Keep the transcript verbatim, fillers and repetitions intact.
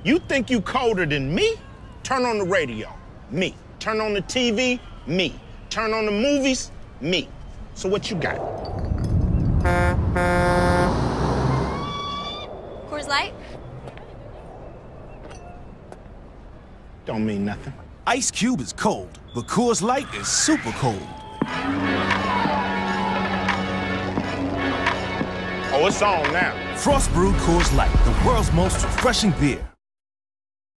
You think you colder than me? Turn on the radio, me. Turn on the T V, me. Turn on the movies, me. So what you got? Coors Light? Don't mean nothing. Ice Cube is cold, but Coors Light is super cold. Oh, it's on now. Frost brewed Coors Light, the world's most refreshing beer.